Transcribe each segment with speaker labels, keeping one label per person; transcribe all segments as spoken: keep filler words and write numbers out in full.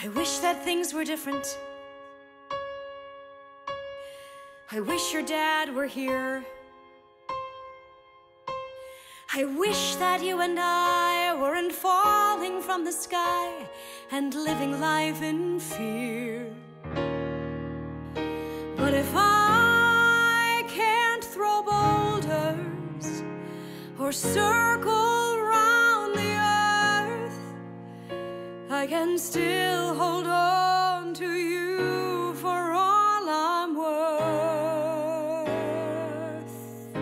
Speaker 1: I wish that things were different. I wish your dad were here. I wish that you and I weren't falling from the sky and living life in fear. But if I can't throw boulders or circle round the earth, I can still hold on to you for all I'm worth.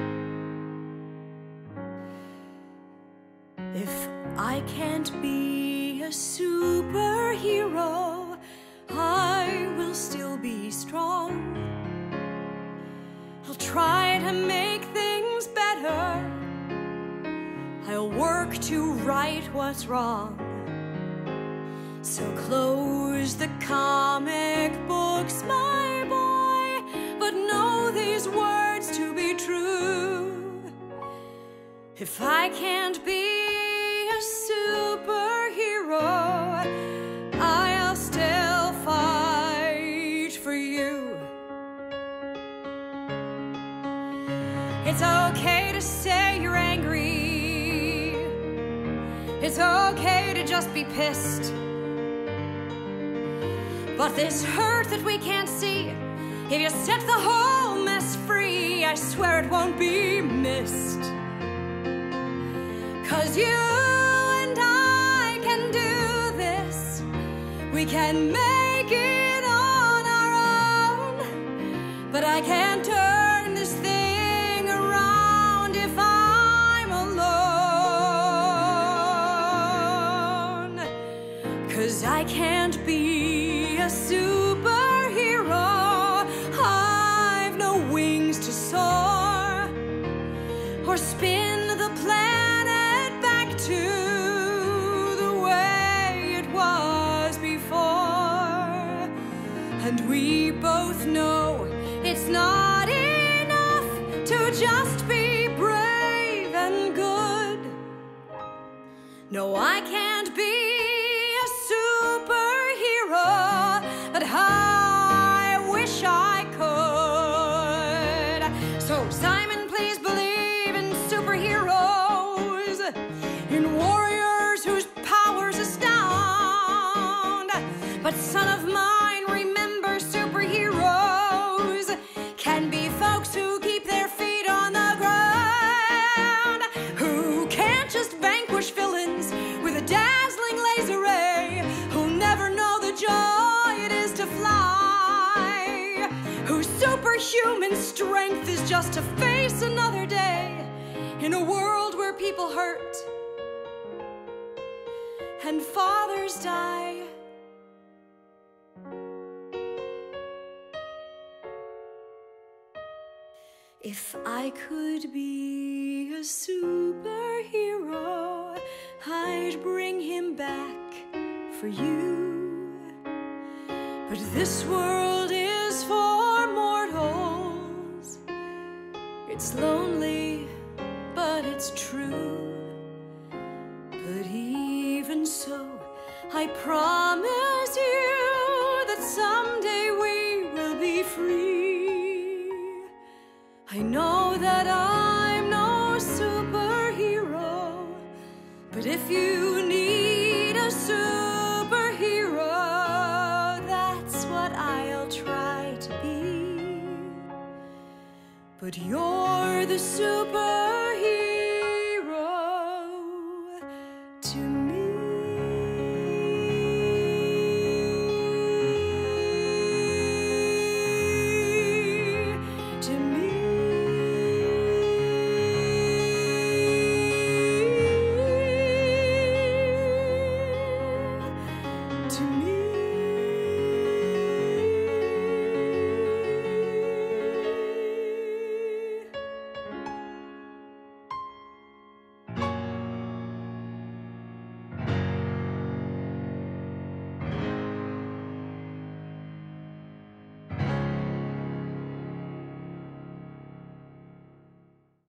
Speaker 1: If I can't be a superhero, I will still be strong. I'll try to make things better. I'll work to right what's wrong. So close the comic books, my boy, but know these words to be true. If I can't be a superhero, I'll still fight for you. It's okay to say you're angry. It's okay to just be pissed. But this hurt that we can't see, if you set the whole mess free, I swear it won't be missed. 'Cause you and I can do this. We can make it on our own. But I can't turn this thing around if I'm alone. 'Cause I can't be a superhero. I've no wings to soar or spin the planet back to the way it was before. And we both know it's not enough to just be brave and good. No, I can't be a superhero, but I wish I could. So Simon, please believe in superheroes, in warriors whose powers astound. But son of mine, remember, superheroes can be folks who keep their feet on the ground, who can't just vanquish villains with a dazzling laser ray, who never know the joy it is to fly, whose superhuman strength is just to face another day in a world where people hurt and fathers die. If I could be a superhero, I'd bring him back for you. But this world is for mortals. It's lonely, but it's true. But even so, I promise you that someday we will be free. I know that I'm no superhero, but if you need a superhero, that's what I'll try to be. But you're the super